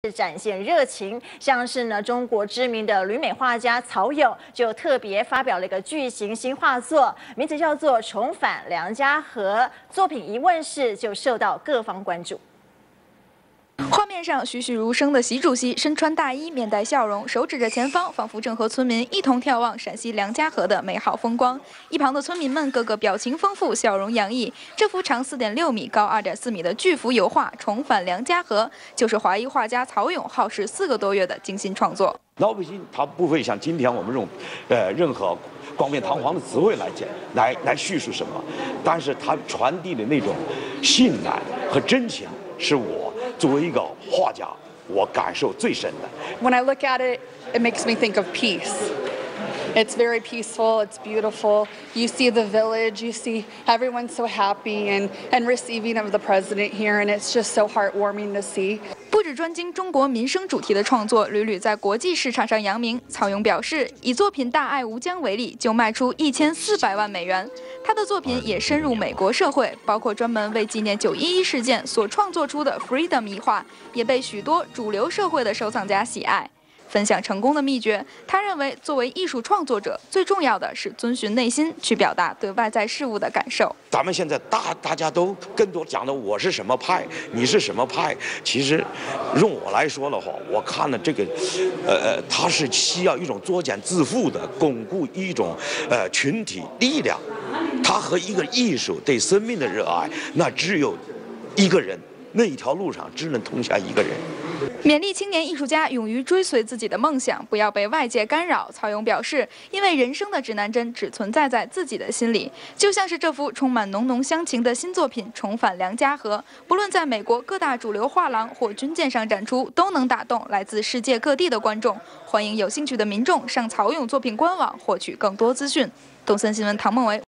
展现热情，像是呢中国知名的旅美画家曹勇就特别发表了一个巨型新画作，名字叫做《重返梁家河》。作品一问世就受到各方关注。 画面上栩栩如生的习主席身穿大衣，面带笑容，手指着前方，仿佛正和村民一同眺望陕西梁家河的美好风光。一旁的村民们个个表情丰富，笑容洋溢。这幅长4.6米、高2.4米的巨幅油画《重返梁家河》，就是华裔画家曹勇耗时4个多月的精心创作。 老百姓他不会像今天我们这种，任何冠冕堂皇的词汇来叙述什么，但是他传递的那种信赖和真情，是我。 作为一个画家，我感受最深的。 When I look at it, it makes me think of peace. It's very peaceful. It's beautiful. You see the village. You see everyone so happy and receiving of the president here, and it's just so heartwarming to see. 不止专精中国民生主题的创作，屡屡在国际市场上扬名。曹勇表示，以作品《大爱无疆》为例，就卖出1400万美元。他的作品也深入美国社会，包括专门为纪念911事件所创作出的 Freedom 一画，也被许多主流社会的收藏家喜爱。 分享成功的秘诀，他认为，作为艺术创作者，最重要的是遵循内心，去表达对外在事物的感受。 咱们现在大家都更多讲的我是什么派，你是什么派。其实，用我来说的话，我看了这个，它是需要一种作茧自缚的巩固一种群体力量。它和一个艺术对生命的热爱，那只有一个人，那一条路上只能通向一个人。 勉励青年艺术家勇于追随自己的梦想，不要被外界干扰。曹勇表示，因为人生的指南针只存在在自己的心里，就像是这幅充满浓浓乡情的新作品《重返梁家河》，不论在美国各大主流画廊或军舰上展出，都能打动来自世界各地的观众。欢迎有兴趣的民众上曹勇作品官网获取更多资讯。东森新闻唐梦维。